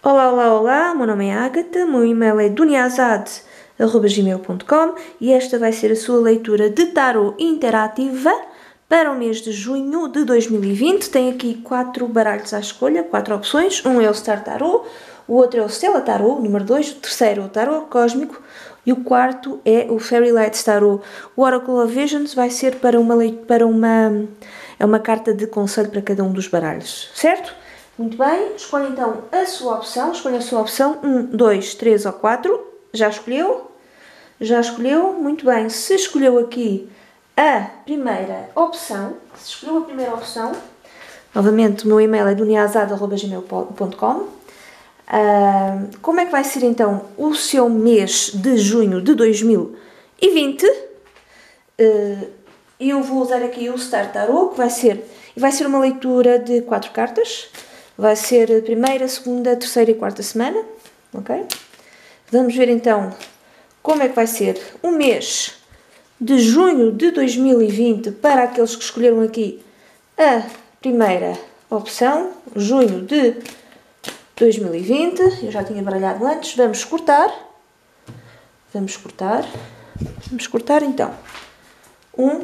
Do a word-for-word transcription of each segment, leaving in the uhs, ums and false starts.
Olá, olá, olá, meu nome é Ágata, meu e-mail é duniazade arroba gmail ponto com e esta vai ser a sua leitura de tarot interativa para o mês de junho de dois mil e vinte. Tem aqui quatro baralhos à escolha, quatro opções. Um é o Star Tarot, o outro é o Stella Tarot, número dois, o terceiro é o Tarot Cósmico e o quarto é o Fairy Lights Tarot. O Oracle of Visions vai ser para uma, para uma, é uma carta de conselho para cada um dos baralhos, certo? Muito bem, escolha então a sua opção, escolha a sua opção, um, dois, três ou quatro, já escolheu? Já escolheu? Muito bem, se escolheu aqui a primeira opção, se escolheu a primeira opção, novamente o meu e-mail é duniazade arroba gmail ponto com, uh, como é que vai ser então o seu mês de junho de dois mil e vinte? Uh, eu vou usar aqui o Star Tarot, que vai ser, vai ser uma leitura de quatro cartas. Vai ser a primeira, segunda, terceira e quarta semana, ok? Vamos ver então como é que vai ser o mês de junho de dois mil e vinte para aqueles que escolheram aqui a primeira opção, junho de dois mil e vinte. Eu já tinha baralhado antes, vamos cortar. Vamos cortar. Vamos cortar então. Um.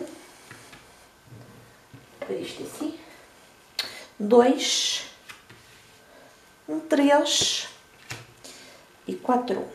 Para isto assim. Dois. Um, três e quatro.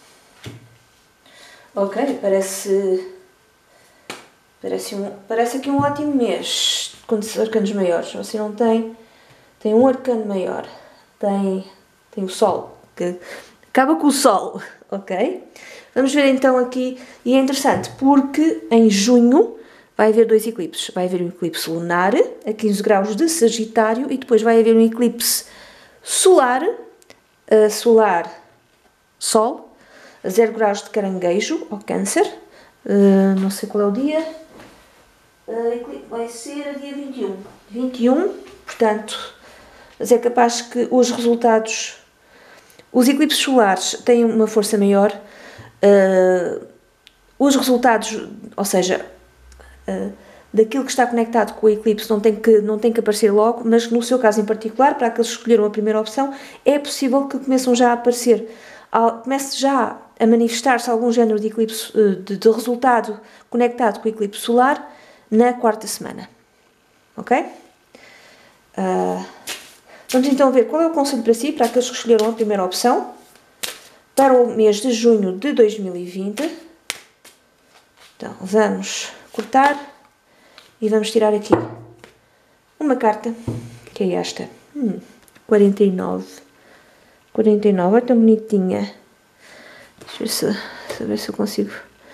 Ok, parece, parece, um, parece aqui um ótimo mês com arcanos maiores. Você não tem, tem um arcano maior, tem, tem o Sol, que acaba com o Sol, ok? Vamos ver então aqui, e é interessante porque em junho vai haver dois eclipses. Vai haver um eclipse lunar a quinze graus de Sagitário e depois vai haver um eclipse solar, uh, solar, Sol, a zero graus de Caranguejo, ou Câncer, uh, não sei qual é o dia, uh, vai ser dia vinte e um, vinte e um, portanto, mas é capaz que os resultados, os eclipses solares têm uma força maior, uh, os resultados, ou seja, uh, daquilo que está conectado com o eclipse não tem, que, não tem que aparecer logo, mas no seu caso em particular, para aqueles que escolheram a primeira opção, é possível que começam já a aparecer, comece já a manifestar-se algum género de eclipse, de, de resultado conectado com o eclipse solar na quarta semana. Ok? Uh, vamos então ver qual é o conselho para si, para aqueles que escolheram a primeira opção, para o mês de junho de dois mil e vinte. Então, vamos cortar. E vamos tirar aqui uma carta, que é esta. Hum, quarenta e nove. quarenta e nove, é tão bonitinha. Deixa eu ver se, saber se eu consigo.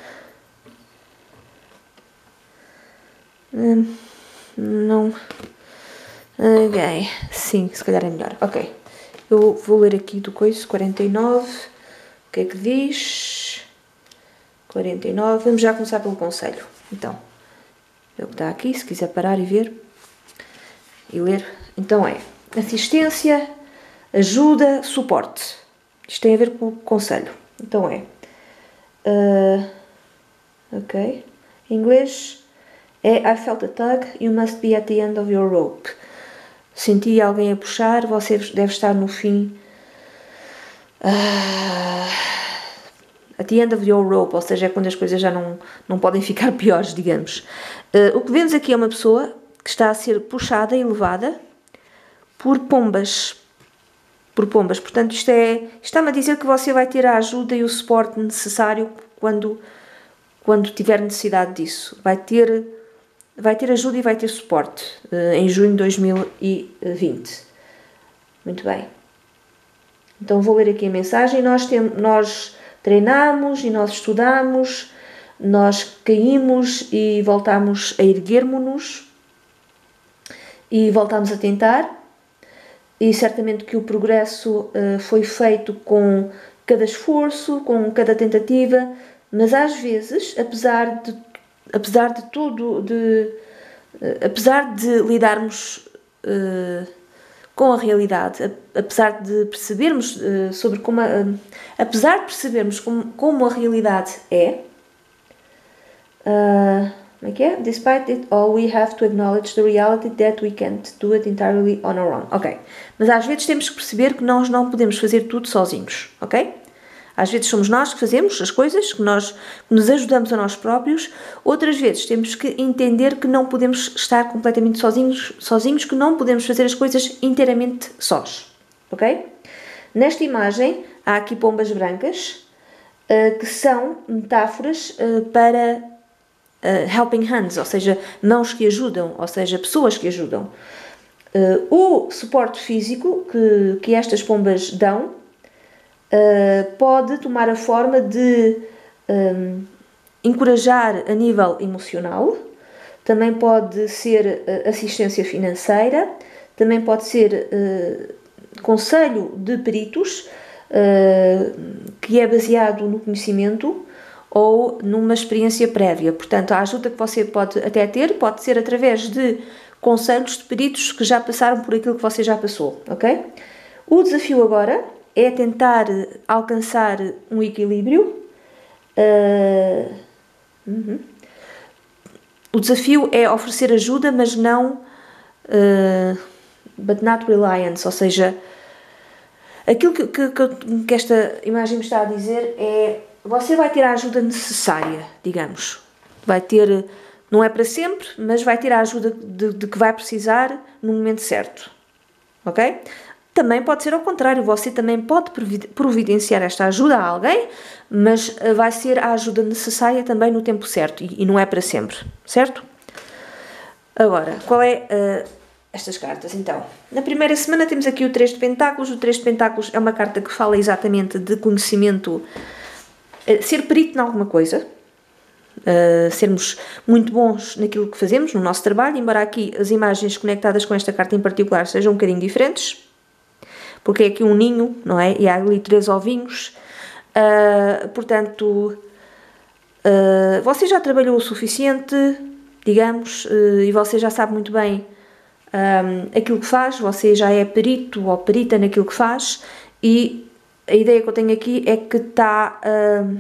Hum, não. Ok. Sim, se calhar é melhor. Ok. Eu vou ler aqui do coiso. quarenta e nove. O que é que diz? quarenta e nove. Vamos já começar pelo conselho. Então. É o que está aqui, se quiser parar e ver e ler. Então é assistência, ajuda, suporte. Isto tem a ver com o conselho. Então é uh, ok, em inglês é I felt a tug, you must be at the end of your rope. Senti alguém a puxar, você deve estar no fim, uh, at the end of your rope, ou seja, é quando as coisas já não, não podem ficar piores, digamos. Uh, o que vemos aqui é uma pessoa que está a ser puxada e levada por pombas. Por pombas. Portanto, isto é, está-me a dizer que você vai ter a ajuda e o suporte necessário quando, quando tiver necessidade disso. Vai ter, vai ter ajuda e vai ter suporte uh, em junho de dois mil e vinte. Muito bem. Então, vou ler aqui a mensagem. Nós, tem, nós treinamos e nós estudamos. Nós caímos e voltamos a erguermos-nos e voltamos a tentar, e certamente que o progresso uh, foi feito com cada esforço, com cada tentativa, mas às vezes, apesar de, apesar de tudo, de, uh, apesar de lidarmos uh, com a realidade, a, apesar de percebermos uh, sobre como, a, uh, apesar de percebermos como, como a realidade é, Uh, Como é que é? Despite it all, we have to acknowledge the reality that we can't do it entirely on our own. Ok. Mas às vezes temos que perceber que nós não podemos fazer tudo sozinhos. Ok? Às vezes somos nós que fazemos as coisas, que nós que nos ajudamos a nós próprios. Outras vezes temos que entender que não podemos estar completamente sozinhos, sozinhos, que não podemos fazer as coisas inteiramente sós. Ok? Nesta imagem há aqui pombas brancas, uh, que são metáforas uh, para uh, helping hands, ou seja, mãos que ajudam, ou seja, pessoas que ajudam. Uh, o suporte físico que, que estas pombas dão Uh, pode tomar a forma de um, encorajar a nível emocional, também pode ser uh, assistência financeira, também pode ser uh, conselho de peritos, uh, que é baseado no conhecimento ou numa experiência prévia. Portanto, a ajuda que você pode até ter pode ser através de conselhos de peritos que já passaram por aquilo que você já passou, ok? O desafio agora é tentar alcançar um equilíbrio. Uh, uh-huh. O desafio é oferecer ajuda, mas não uh, but not reliance, ou seja, aquilo que, que, que esta imagem me está a dizer é: você vai ter a ajuda necessária, digamos, vai ter, não é para sempre, mas vai ter a ajuda de, de que vai precisar no momento certo, ok? Também pode ser ao contrário, você também pode providenciar esta ajuda a alguém, mas vai ser a ajuda necessária também no tempo certo e, e não é para sempre, certo? Agora, qual é uh, estas cartas? Então, na primeira semana temos aqui o três de pentáculos. O três de pentáculos é uma carta que fala exatamente de conhecimento, uh, ser perito em alguma coisa, uh, sermos muito bons naquilo que fazemos, no nosso trabalho, embora aqui as imagens conectadas com esta carta em particular sejam um bocadinho diferentes, porque é aqui um ninho, não é? E há ali três ovinhos. Uh, portanto, uh, você já trabalhou o suficiente, digamos, uh, e você já sabe muito bem um, aquilo que faz, você já é perito ou perita naquilo que faz, e a ideia que eu tenho aqui é que está uh,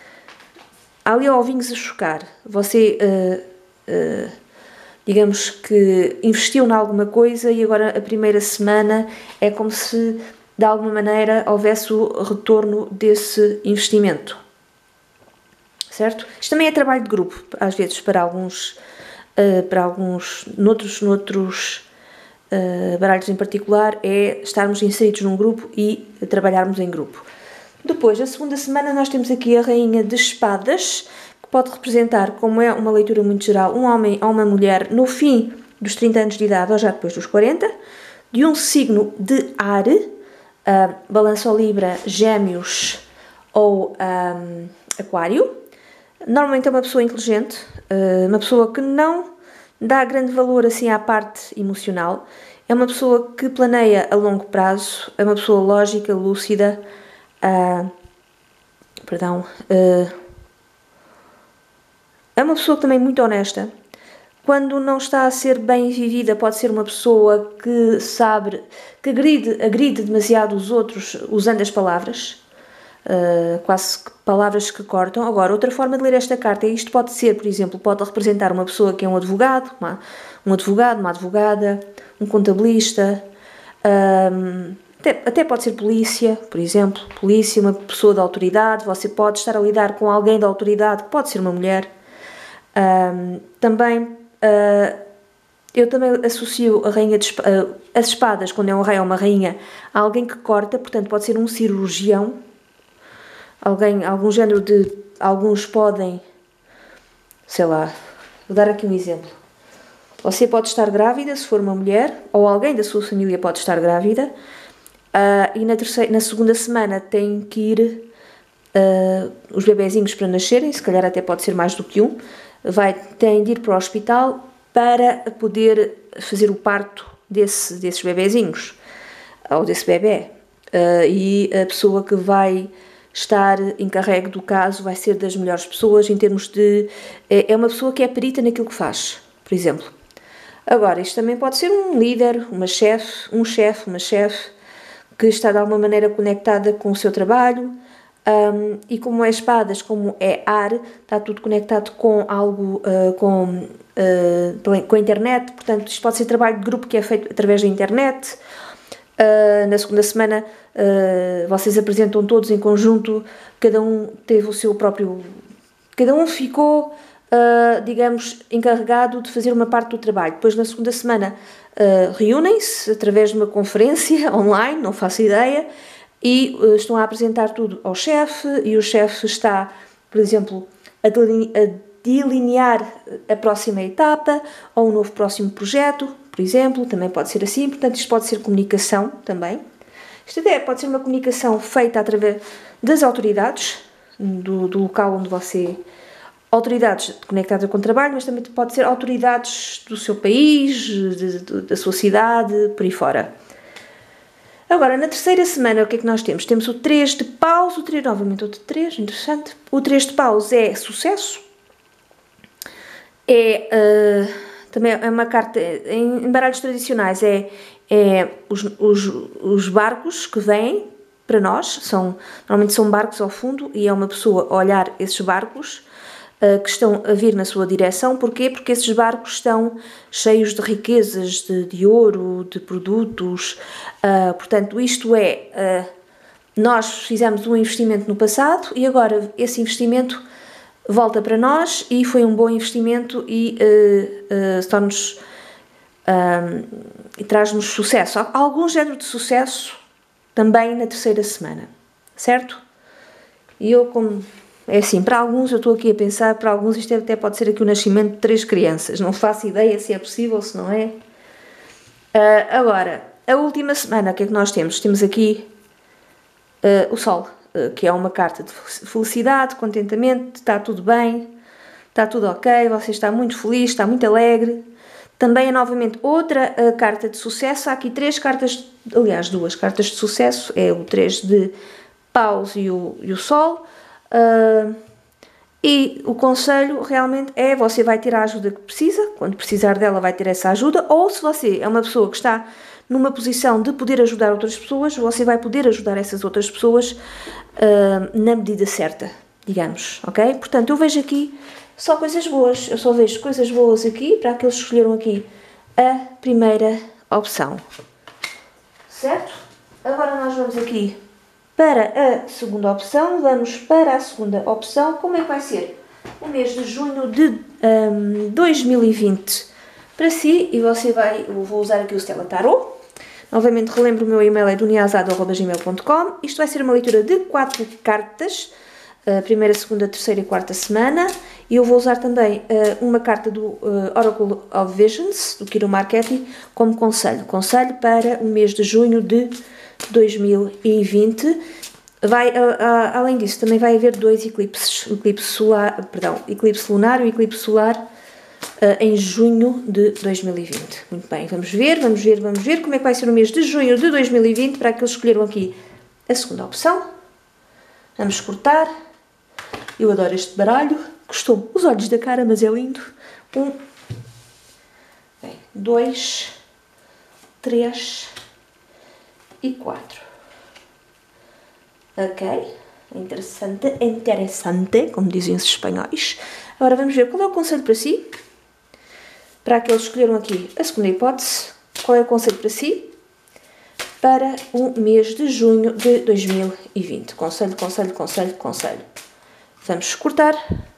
ali ovinhos a chocar. Você... Uh, uh, digamos que investiu em alguma coisa e agora a primeira semana é como se de alguma maneira houvesse o retorno desse investimento, certo? Isto também é trabalho de grupo, às vezes para alguns, uh, para alguns, noutros, noutros uh, baralhos em particular, é estarmos inseridos num grupo e trabalharmos em grupo. Depois, a segunda semana, nós temos aqui a Rainha de Espadas, pode representar, como é uma leitura muito geral, um homem ou uma mulher no fim dos trinta anos de idade ou já depois dos quarenta, de um signo de ar, uh, Balança ou Libra, Gêmeos ou um, Aquário. Normalmente é uma pessoa inteligente, uh, uma pessoa que não dá grande valor assim à parte emocional, é uma pessoa que planeia a longo prazo, é uma pessoa lógica, lúcida, uh, perdão, uh, é uma pessoa também muito honesta. Quando não está a ser bem vivida, pode ser uma pessoa que sabe, que agride, agride demasiado os outros usando as palavras, uh, quase que palavras que cortam. Agora, outra forma de ler esta carta, isto pode ser, por exemplo, pode representar uma pessoa que é um advogado, uma, um advogado, uma advogada, um contabilista, um, até, até pode ser polícia, por exemplo, polícia, uma pessoa de autoridade. Você pode estar a lidar com alguém de autoridade, que pode ser uma mulher. Um, também uh, eu também associo a rainha de, uh, as espadas, quando é um rei ou uma rainha, a alguém que corta, portanto pode ser um cirurgião, alguém, algum género de, alguns podem, sei lá, vou dar aqui um exemplo. Você pode estar grávida se for uma mulher, ou alguém da sua família pode estar grávida, uh, e na, terceira, na segunda semana tem que ir uh, os bebezinhos para nascerem, se calhar até pode ser mais do que um, vai, tem de ir para o hospital para poder fazer o parto desse, desses bebezinhos, ou desse bebê. Uh, e a pessoa que vai estar encarregue do caso vai ser das melhores pessoas em termos de... É, é uma pessoa que é perita naquilo que faz, por exemplo. Agora, isto também pode ser um líder, uma chefe, um chefe, uma chefe, que está de alguma maneira conectada com o seu trabalho, Um, e como é espadas, como é ar, está tudo conectado com algo, uh, com, uh, com a internet, portanto isto pode ser trabalho de grupo que é feito através da internet. Uh, na segunda semana uh, vocês apresentam todos em conjunto, cada um teve o seu próprio, cada um ficou, uh, digamos, encarregado de fazer uma parte do trabalho. Depois na segunda semana uh, reúnem-se através de uma conferência online, não faço ideia, e uh, estão a apresentar tudo ao chefe, e o chefe está, por exemplo, a, a delinear a próxima etapa, ou um novo próximo projeto, por exemplo, também pode ser assim. Portanto, isto pode ser comunicação também. Isto até pode ser uma comunicação feita através das autoridades, do, do local onde você... Autoridades conectadas com o trabalho, mas também pode ser autoridades do seu país, de, de, da sua cidade, por aí fora. Agora, na terceira semana, o que é que nós temos? Temos o três de paus, o três, novamente outro três, interessante. O três de paus é sucesso. É, uh, também é uma carta, em, em baralhos tradicionais, é, é os, os, os barcos que vêm para nós, são, normalmente são barcos ao fundo, e é uma pessoa a olhar esses barcos uh, que estão a vir na sua direção. Porquê? Porque esses barcos estão cheios de riquezas, de, de ouro, de produtos. Uh, portanto, isto é, uh, nós fizemos um investimento no passado e agora esse investimento volta para nós e foi um bom investimento e uh, uh, torna-nos uh, e traz-nos sucesso. Há algum género de sucesso também na terceira semana, certo? E eu, como é assim, para alguns eu estou aqui a pensar, para alguns isto até pode ser aqui o nascimento de três crianças, não faço ideia se é possível, se não é. Uh, agora, a última semana, o que é que nós temos? Temos aqui uh, o Sol, uh, que é uma carta de felicidade, contentamento, está tudo bem, está tudo ok, você está muito feliz, está muito alegre. Também é novamente outra uh, carta de sucesso. Há aqui três cartas, aliás, duas cartas de sucesso, é o três de paus e o, e o Sol. Uh, e o conselho realmente é: você vai ter a ajuda que precisa, quando precisar dela vai ter essa ajuda, ou se você é uma pessoa que está numa posição de poder ajudar outras pessoas, você vai poder ajudar essas outras pessoas uh, na medida certa, digamos, ok? Portanto, eu vejo aqui só coisas boas, eu só vejo coisas boas aqui para aqueles que escolheram aqui a primeira opção, certo? Agora nós vamos aqui para a segunda opção, vamos para a segunda opção. Como é que vai ser o mês de junho de um, dois mil e vinte para si? E você vai, eu vou usar aqui o Stella Tarot. Novamente relembro, o meu e-mail é duniazado arroba gmail ponto com. Isto vai ser uma leitura de quatro cartas, a primeira, segunda, terceira e quarta semana. E eu vou usar também uh, uma carta do uh, Oracle of Visions, do Kiro Marchetti, como conselho. Conselho para o mês de junho de dois mil e vinte. Vai, uh, uh, além disso, também vai haver dois eclipses, o eclipse solar, perdão, eclipse lunar e o eclipse solar uh, em junho de dois mil e vinte. Muito bem, vamos ver, vamos ver, vamos ver como é que vai ser o mês de junho de dois mil e vinte para aqueles que escolheram aqui a segunda opção. Vamos cortar. Eu adoro este baralho, custou os olhos da cara, mas é lindo. Um, bem, dois, três e quatro. Ok, interessante, interessante, como dizem os espanhóis. Agora vamos ver qual é o conselho para si. Para aqueles que escolheram aqui a segunda hipótese, qual é o conselho para si para o mês de junho de dois mil e vinte? Conselho, conselho, conselho, conselho. Vamos cortar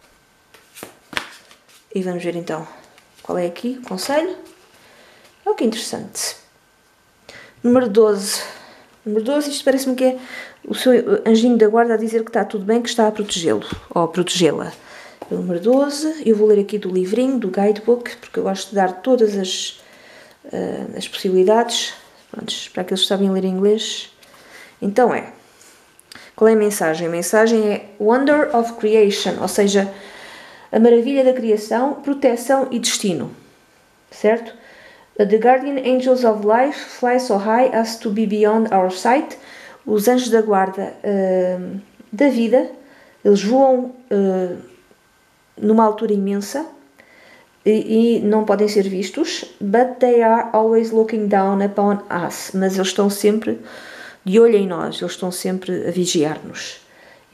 e vamos ver então qual é aqui o conselho. Oh, que interessante. Número doze. Número doze, isto parece-me que é o seu anjinho da guarda a dizer que está tudo bem, que está a protegê-lo ou a protegê-la. O número doze, eu vou ler aqui do livrinho, do guidebook, porque eu gosto de dar todas as, uh, as possibilidades. Prontos, para aqueles que sabem ler inglês. Então é, qual é a mensagem? A mensagem é Wonder of Creation, ou seja, a maravilha da criação, proteção e destino, certo? The guardian angels of life fly so high as to be beyond our sight. Os anjos da guarda uh, da vida, eles voam uh, numa altura imensa e, e não podem ser vistos. But they are always looking down upon us. Mas eles estão sempre de olho em nós, eles estão sempre a vigiar-nos.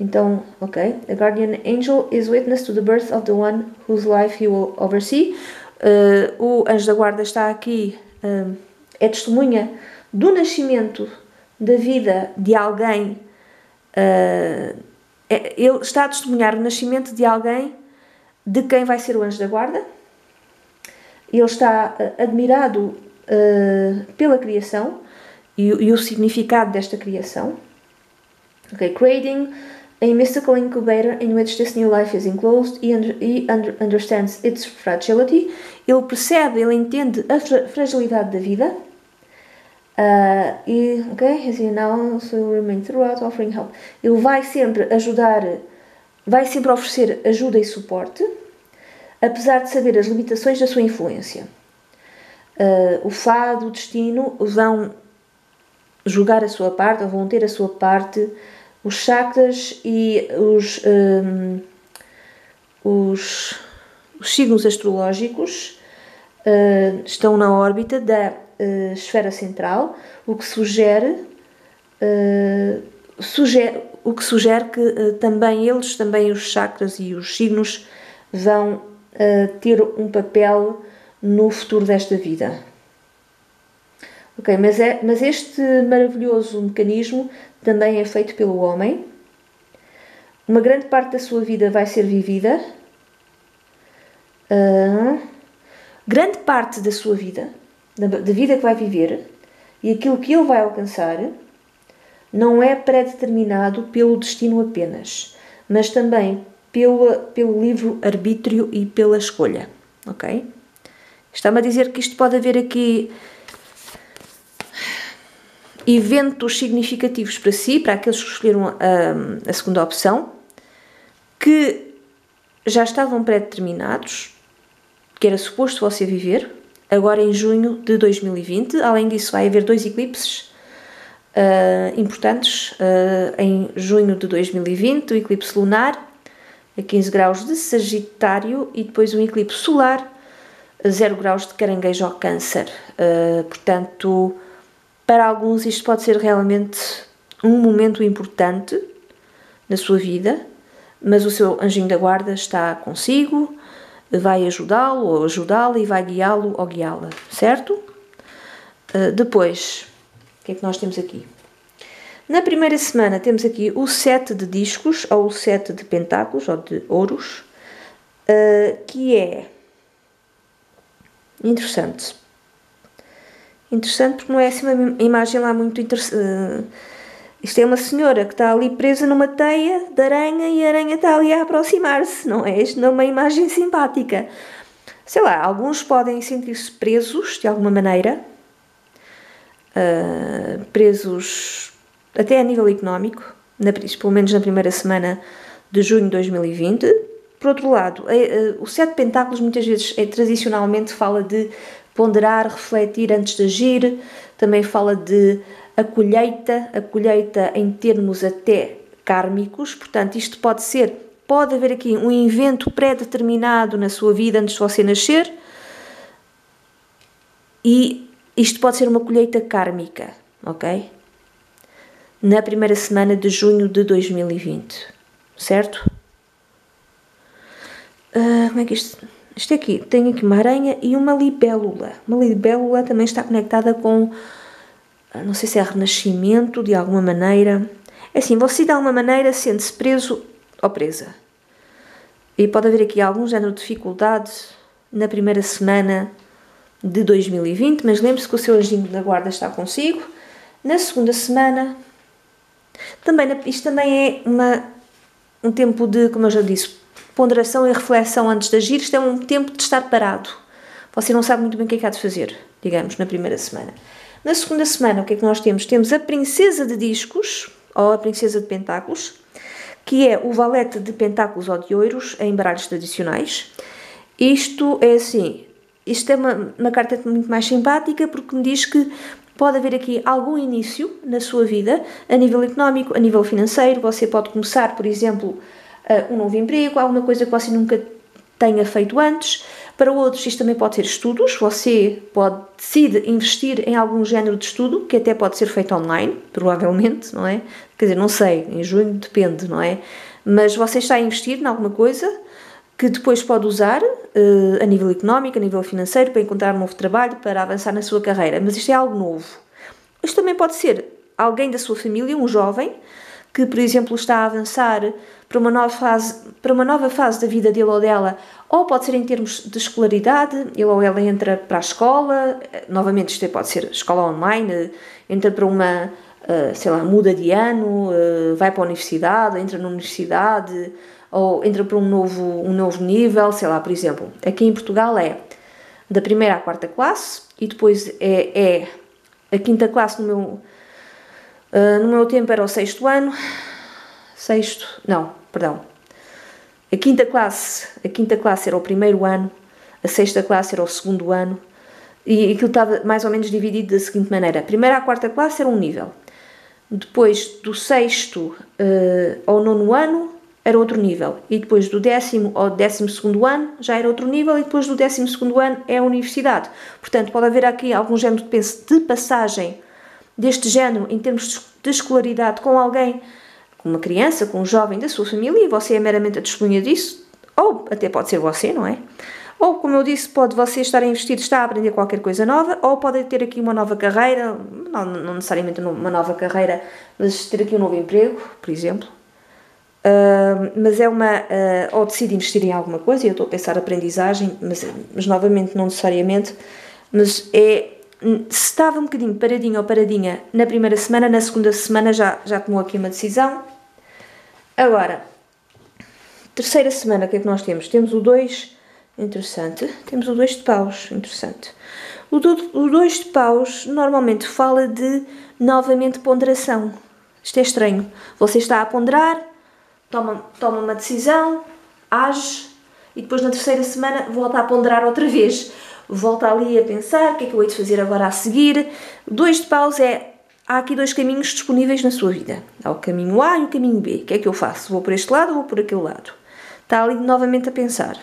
Então, ok. A guardian angel is witness to the birth of the one whose life he will oversee. Uh, o anjo da guarda está aqui, uh, é testemunha do nascimento da vida de alguém. Uh, é, ele está a testemunhar o nascimento de alguém de quem vai ser o anjo da guarda. Ele está uh, admirado uh, pela criação e, e o significado desta criação. Ok, creating a mystical incubator in which this new life is enclosed. He, under, he under, understands its fragility. Ele percebe, ele entende a fra fragilidade da vida. Uh, e, ok, as he now will remain throughout offering help. Ele vai sempre ajudar, vai sempre oferecer ajuda e suporte, apesar de saber as limitações da sua influência. Uh, o fado, o destino vão jogar a sua parte, ou vão ter a sua parte. Os chakras e os, um, os, os signos astrológicos uh, estão na órbita da uh, esfera central, o que sugere, uh, sugere, o que sugere que uh, também eles, também os chakras e os signos, vão uh, ter um papel no futuro desta vida. Ok, mas, é, mas este maravilhoso mecanismo também é feito pelo homem. Uma grande parte da sua vida vai ser vivida. Uh, grande parte da sua vida, da, da vida que vai viver, e aquilo que ele vai alcançar, não é pré-determinado pelo destino apenas, mas também pelo, pelo livre-arbítrio e pela escolha. Ok? Está-me a dizer que isto pode haver aqui eventos significativos para si, para aqueles que escolheram a, a segunda opção, que já estavam pré-determinados, que era suposto você viver, agora em junho de dois mil e vinte. Além disso, vai haver dois eclipses uh, importantes uh, em junho de dois mil e vinte, o eclipse lunar, a quinze graus de Sagitário, e depois um eclipse solar, a zero graus de Caranguejo ao Câncer. Uh, portanto, para alguns isto pode ser realmente um momento importante na sua vida, mas o seu anjinho da guarda está consigo, vai ajudá-lo ou ajudá-la e vai guiá-lo ou guiá-la, certo? Uh, depois, o que é que nós temos aqui? Na primeira semana temos aqui o sete de discos, ou o sete de pentáculos, ou de ouros, uh, que é interessante. Interessante porque não é assim uma imagem lá muito interessante. Uh, isto é uma senhora que está ali presa numa teia de aranha e a aranha está ali a aproximar-se, não é? Isto não é uma imagem simpática. Sei lá, alguns podem sentir-se presos de alguma maneira, uh, presos até a nível económico, na, pelo menos na primeira semana de junho de dois mil e vinte. Por outro lado, é, uh, o sete de pentáculos muitas vezes é, tradicionalmente fala de ponderar, refletir antes de agir, também fala de a colheita, a colheita em termos até kármicos, portanto isto pode ser, pode haver aqui um evento pré-determinado na sua vida antes de você nascer e isto pode ser uma colheita kármica, ok? Na primeira semana de junho de dois mil e vinte, certo? Uh, como é que isto... Isto aqui, tem aqui uma aranha e uma libélula. Uma libélula também está conectada com, não sei se é renascimento de alguma maneira. É assim, você de alguma maneira sente-se preso ou presa. E pode haver aqui algum género de dificuldade na primeira semana de dois mil e vinte, mas lembre-se que o seu anjinho da guarda está consigo. Na segunda semana, também, isto também é uma, um tempo de, como eu já disse, ponderação e reflexão antes de agir. Isto é um tempo de estar parado. Você não sabe muito bem o que é que há de fazer, digamos, na primeira semana. Na segunda semana, o que é que nós temos? Temos a princesa de discos, ou a princesa de pentáculos, que é o valete de pentáculos ou de ouros em baralhos tradicionais. Isto é assim, isto é uma, uma carta muito mais simpática porque me diz que pode haver aqui algum início na sua vida, a nível económico, a nível financeiro. Você pode começar, por exemplo, um novo emprego, alguma coisa que você nunca tenha feito antes. Para outros isto também pode ser estudos, você pode decidir investir em algum género de estudo, que até pode ser feito online, provavelmente, não é? Quer dizer, não sei, em junho depende, não é? Mas você está a investir em alguma coisa que depois pode usar uh, a nível económico, a nível financeiro, para encontrar um novo trabalho, para avançar na sua carreira. Mas isto é algo novo. Isto também pode ser alguém da sua família, um jovem, que, por exemplo, está a avançar para uma nova fase, para uma nova fase da vida dele ou dela, ou pode ser em termos de escolaridade, ele ou ela entra para a escola, novamente isto pode ser escola online, entra para uma, sei lá, muda de ano, vai para a universidade, entra na universidade, ou entra para um novo, um novo nível, sei lá, por exemplo, aqui em Portugal é da primeira à quarta classe, e depois é, é a quinta classe no meu... Uh, no meu tempo era o sexto ano, sexto, não, perdão, a quinta classe, a quinta classe era o primeiro ano, a sexta classe era o segundo ano, e aquilo estava mais ou menos dividido da seguinte maneira: a primeira à quarta classe era um nível, depois do sexto uh, ao nono ano era outro nível, e depois do décimo ao décimo segundo ano já era outro nível, e depois do décimo segundo ano é a universidade. Portanto, pode haver aqui algum género de passagem deste género em termos de escolaridade com alguém, com uma criança, com um jovem da sua família, e você é meramente a testemunha disso, ou até pode ser você, não é? Ou, como eu disse, pode você estar a investir, está a aprender qualquer coisa nova, ou pode ter aqui uma nova carreira, não, não necessariamente uma nova carreira, mas ter aqui um novo emprego, por exemplo. Uh, mas é uma, uh, ou decide investir em alguma coisa, e eu estou a pensar aprendizagem, mas, mas novamente não necessariamente, mas é... Se estava um bocadinho paradinho ou paradinha na primeira semana, na segunda semana já, já tomou aqui uma decisão. Agora, terceira semana, o que é que nós temos? Temos o dois, interessante, temos o dois de paus, interessante. O dois de paus normalmente fala de, novamente, ponderação. Isto é estranho. Você está a ponderar, toma, toma uma decisão, age, e depois na terceira semana volta a ponderar outra vez. Volta ali a pensar, o que é que eu hei de fazer agora a seguir. Dois de paus é, há aqui dois caminhos disponíveis na sua vida. Há o caminho A e o caminho B. O que é que eu faço? Vou por este lado ou vou por aquele lado? Está ali novamente a pensar.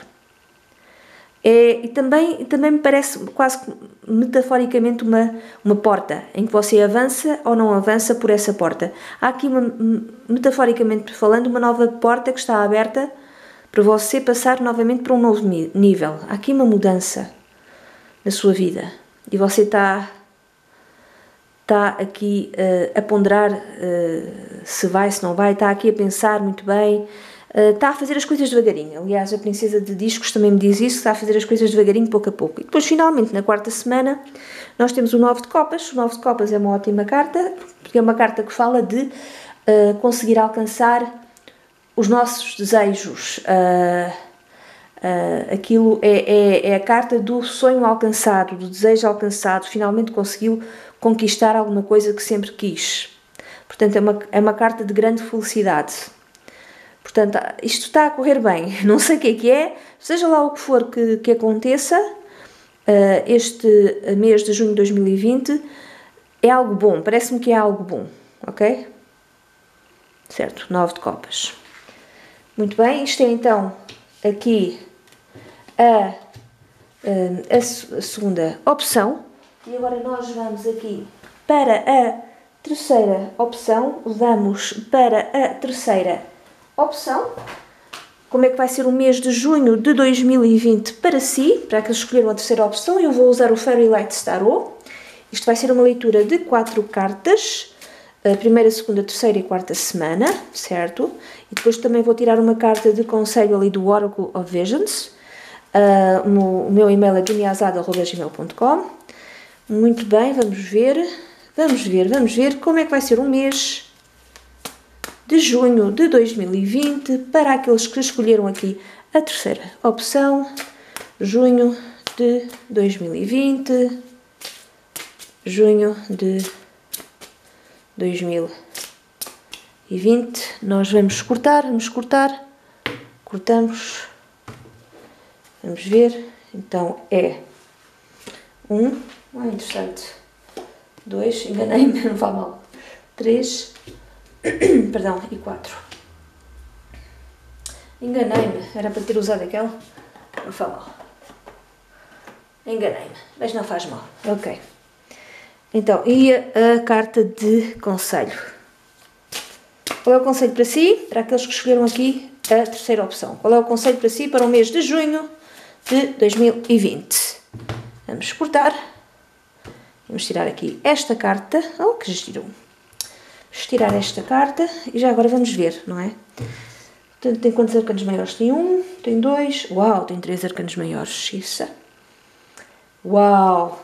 É, e também, também me parece quase metaforicamente uma, uma porta, em que você avança ou não avança por essa porta. Há aqui, uma, metaforicamente falando, uma nova porta que está aberta para você passar novamente para um novo nível. Há aqui uma mudança na sua vida, e você está, está aqui uh, a ponderar uh, se vai, se não vai, está aqui a pensar muito bem, uh, está a fazer as coisas devagarinho. Aliás, a princesa de discos também me diz isso, está a fazer as coisas devagarinho, pouco a pouco. E depois, finalmente, na quarta semana, nós temos o nove de copas. O nove de copas é uma ótima carta, porque é uma carta que fala de uh, conseguir alcançar os nossos desejos. Uh, Uh, aquilo é, é, é a carta do sonho alcançado, do desejo alcançado, finalmente conseguiu conquistar alguma coisa que sempre quis. Portanto, é uma, é uma carta de grande felicidade. Portanto, isto está a correr bem, não sei o que é que é, seja lá o que for que, que aconteça, uh, este mês de junho de dois mil e vinte é algo bom, parece-me que é algo bom, ok? Certo, nove de copas. Muito bem, isto é então aqui A, a, a segunda opção, e agora nós vamos aqui para a terceira opção, vamos para a terceira opção, como é que vai ser o mês de junho de dois mil e vinte para si, para que escolheram a terceira opção. Eu vou usar o Fairy Light Tarot. Isto vai ser uma leitura de quatro cartas, a primeira, segunda, terceira e quarta semana, certo? E depois também vou tirar uma carta de conselho ali do Oracle of Visions. Uh, o meu e-mail é guineazada arroba gmail ponto com. Muito bem, vamos ver, vamos ver, vamos ver como é que vai ser o mês de junho de dois mil e vinte para aqueles que escolheram aqui a terceira opção, junho de dois mil e vinte, junho de dois mil e vinte, nós vamos cortar, vamos cortar, cortamos. Vamos ver, então é um, ah, interessante, dois, enganei-me, não vá mal, três, perdão, e quatro. Enganei-me, era para ter usado aquela, não vá mal. Enganei-me, mas não faz mal. Ok. Então, e a, a carta de conselho? Qual é o conselho para si? Para aqueles que escolheram aqui a terceira opção. Qual é o conselho para si para o mês de junho de dois mil e vinte? Vamos exportar. Vamos tirar aqui esta carta. Oh, que giro! Vamos tirar esta carta e já agora vamos ver, não é? Portanto, tem quantos arcanos maiores? Tem um, tem dois. Uau, tem três arcanos maiores. Isso. Uau!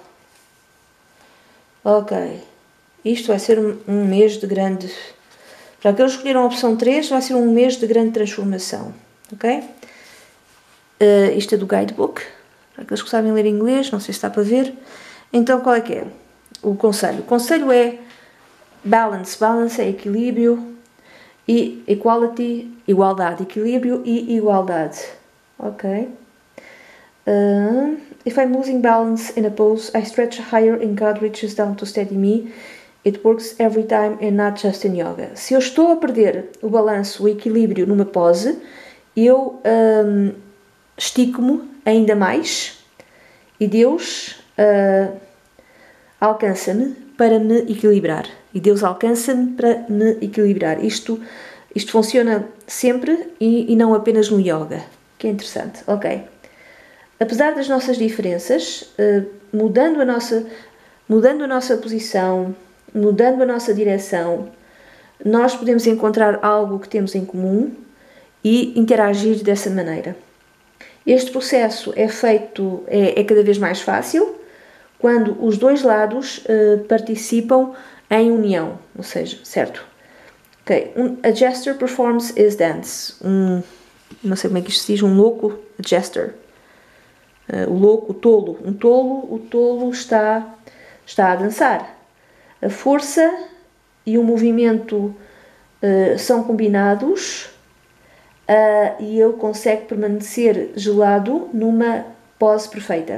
Ok. Isto vai ser um, um mês de grande... Para aqueles que escolheram a opção três, vai ser um mês de grande transformação. Ok? Uh, isto é do guidebook. Para aqueles que sabem ler inglês, não sei se está para ver. Então, qual é que é o conselho? O conselho é balance. Balance é equilíbrio. E equality, igualdade. Equilíbrio e igualdade. Ok? Uh, if I'm losing balance in a pose, I stretch higher and God reaches down to steady me. It works every time and not just in yoga. Se eu estou a perder o balanço, o equilíbrio numa pose, eu um, estico-me ainda mais e Deus uh, alcança-me para me equilibrar. E Deus alcança-me para me equilibrar. Isto, isto funciona sempre e, e não apenas no yoga. Que é interessante. Ok. Apesar das nossas diferenças, uh, mudando a nossa, mudando a nossa posição, mudando a nossa direção, nós podemos encontrar algo que temos em comum e interagir dessa maneira. Este processo é feito, é, é cada vez mais fácil quando os dois lados uh, participam em união, ou seja, certo? Ok, um, a jester performs his dance. Um, não sei como é que isto se diz, um louco, a jester. Uh, o louco, o tolo. Um tolo, o tolo está, está a dançar. A força e o movimento uh, são combinados uh, e ele consegue permanecer gelado numa pose perfeita.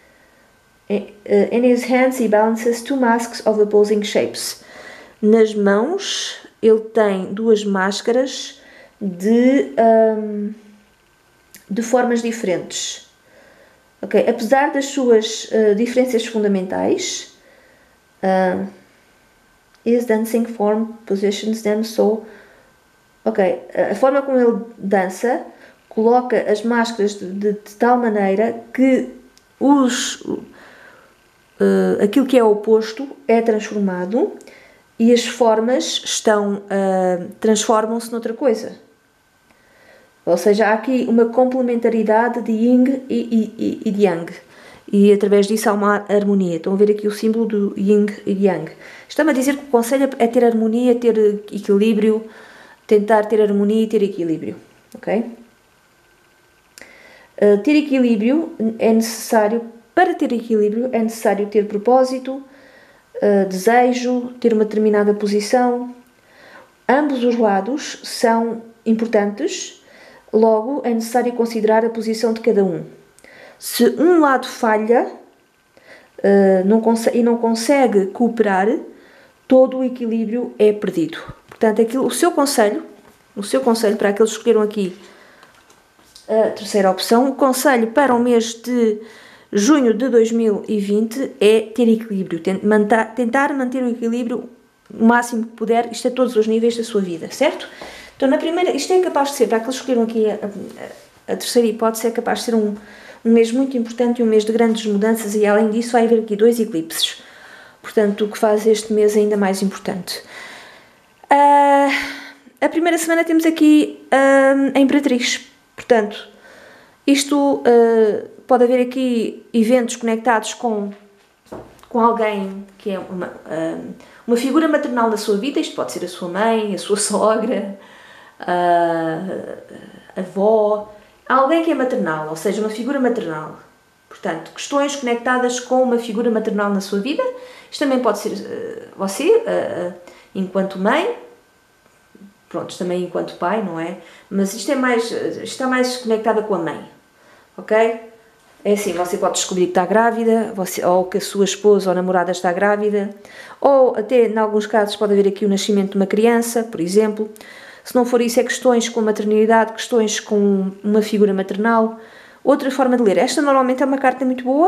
In his hands he balances two masks of opposing shapes. Nas mãos ele tem duas máscaras de, um, de formas diferentes. Okay. Apesar das suas uh, diferenças fundamentais, uh, his dancing form positions them so... Ok, a forma como ele dança coloca as máscaras de, de, de tal maneira que os, uh, aquilo que é oposto é transformado e as formas estão, uh, transformam-se noutra coisa. Ou seja, há aqui uma complementaridade de Yin e, e, e de Yang. E através disso há uma harmonia. Estão a ver aqui o símbolo do Yin e Yang. Está-me a dizer que o conselho é ter harmonia, ter equilíbrio, tentar ter harmonia e ter equilíbrio. Ok? Uh, ter equilíbrio é necessário, para ter equilíbrio é necessário ter propósito, uh, desejo, ter uma determinada posição. Ambos os lados são importantes, logo é necessário considerar a posição de cada um. Se um lado falha uh, não consegue, e não consegue cooperar, todo o equilíbrio é perdido. Portanto, aquilo, o seu conselho, o seu conselho para aqueles que escolheram aqui a terceira opção, o conselho para o mês de junho de dois mil e vinte é ter equilíbrio, tentar manter o equilíbrio o máximo que puder, isto a todos os níveis da sua vida, certo? Então, na primeira, isto é capaz de ser, para aqueles que escolheram aqui a, a, a terceira hipótese, é capaz de ser um, um mês muito importante e um mês de grandes mudanças e, além disso, vai haver aqui dois eclipses. Portanto, o que faz este mês ainda mais importante. Uh, a primeira semana temos aqui uh, a Imperatriz. Portanto, isto uh, pode haver aqui eventos conectados com, com alguém que é uma, uh, uma figura maternal na sua vida. Isto pode ser a sua mãe, a sua sogra, uh, a avó, alguém que é maternal, ou seja, uma figura maternal. Portanto, questões conectadas com uma figura maternal na sua vida. Isto também pode ser uh, você, uh, uh, enquanto mãe, pronto, também enquanto pai, não é? Mas isto é mais, está mais conectada com a mãe, ok? É assim, você pode descobrir que está grávida, você, ou que a sua esposa ou namorada está grávida, ou até, em alguns casos, pode haver aqui o nascimento de uma criança, por exemplo. Se não for isso, é questões com maternidade, questões com uma figura maternal. Outra forma de ler, esta normalmente é uma carta muito boa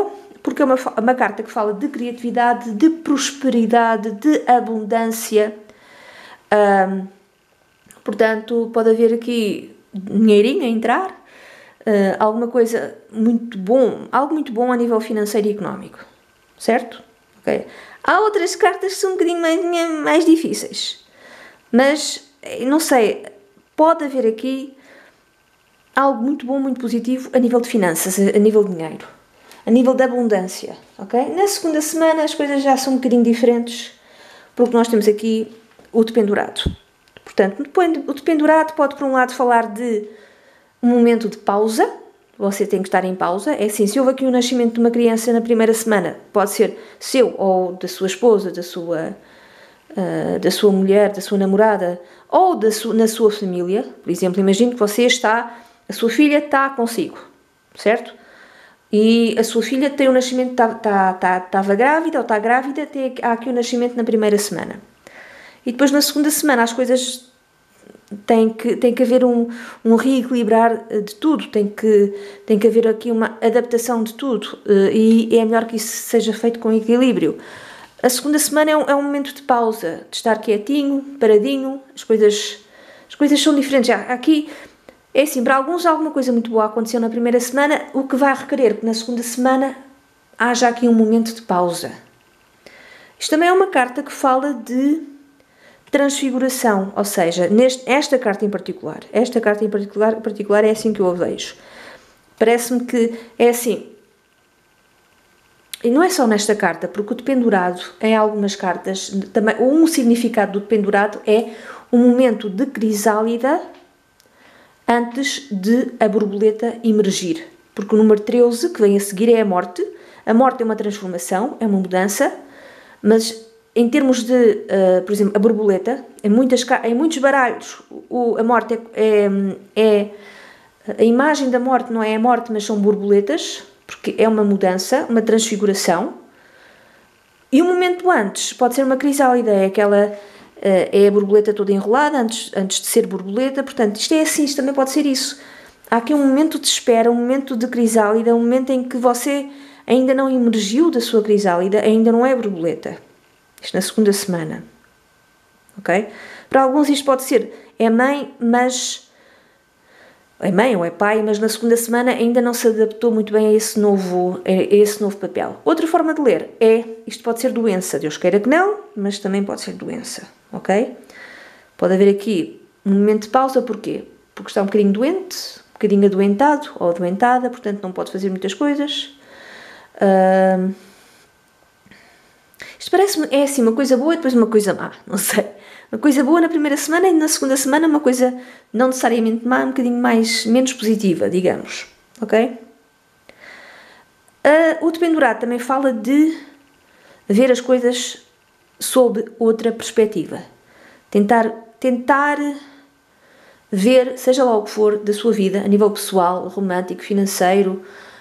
porque é uma, uma carta que fala de criatividade, de prosperidade, de abundância. Um, portanto, pode haver aqui dinheirinho a entrar, uh, alguma coisa muito bom, algo muito bom a nível financeiro e económico, certo? Okay. Há outras cartas que são um bocadinho mais, mais difíceis, mas, não sei, pode haver aqui algo muito bom, muito positivo a nível de finanças, a nível de dinheiro, a nível de abundância, ok? Na segunda semana as coisas já são um bocadinho diferentes, porque nós temos aqui o dependurado. Portanto, o dependurado pode, por um lado, falar de um momento de pausa, você tem que estar em pausa. É assim, se houve aqui o nascimento de uma criança na primeira semana, pode ser seu ou da sua esposa, da sua, uh, da sua mulher, da sua namorada, ou da su- na sua família. Por exemplo, imagine que você está, a sua filha está consigo, certo? E a sua filha tem o nascimento, estava tá, tá, tá, grávida ou está grávida, tem, há aqui o nascimento na primeira semana. E depois na segunda semana as coisas têm que, tem que haver um, um reequilibrar de tudo, tem que, tem que haver aqui uma adaptação de tudo, e é melhor que isso seja feito com equilíbrio. A segunda semana é um, é um momento de pausa, de estar quietinho, paradinho, as coisas, as coisas são diferentes. Aqui, é assim, para alguns alguma coisa muito boa aconteceu na primeira semana, o que vai requerer que na segunda semana haja aqui um momento de pausa. Isto também é uma carta que fala de transfiguração, ou seja, neste, esta carta em particular, esta carta em particular, particular é assim que eu a vejo. Parece-me que é assim, e não é só nesta carta, porque o dependurado, em algumas cartas, também, um significado do dependurado é um momento de crisálida antes de a borboleta emergir. Porque o número treze, que vem a seguir, é a morte. A morte é uma transformação, é uma mudança, mas em termos de, uh, por exemplo, a borboleta, em, muitas, em muitos baralhos, o, a morte é, é, é... A imagem da morte não é a morte, mas são borboletas, porque é uma mudança, uma transfiguração. E o momento antes pode ser uma crisálida, é aquela... Uh, é a borboleta toda enrolada, antes, antes de ser borboleta. Portanto, isto é assim, isto também pode ser isso. Há aqui um momento de espera, um momento de crisálida, um momento em que você ainda não emergiu da sua crisálida, ainda não é borboleta. Isto na segunda semana, ok? Para alguns isto pode ser, é mãe, mas... É mãe ou é pai, mas na segunda semana ainda não se adaptou muito bem a esse novo, a esse novo papel. Outra forma de ler é, isto pode ser doença, Deus queira que não, mas também pode ser doença, ok? Pode haver aqui um momento de pausa, porquê? Porque está um bocadinho doente, um bocadinho adoentado ou adoentada, portanto não pode fazer muitas coisas. Uh... Isto parece-me, é assim, uma coisa boa e depois uma coisa má, não sei. Uma coisa boa na primeira semana e na segunda semana uma coisa não necessariamente má, um bocadinho mais, menos positiva, digamos, ok? Uh, o dependurado também fala de ver as coisas sob outra perspectiva. Tentar, tentar ver, seja lá o que for, da sua vida, a nível pessoal, romântico, financeiro,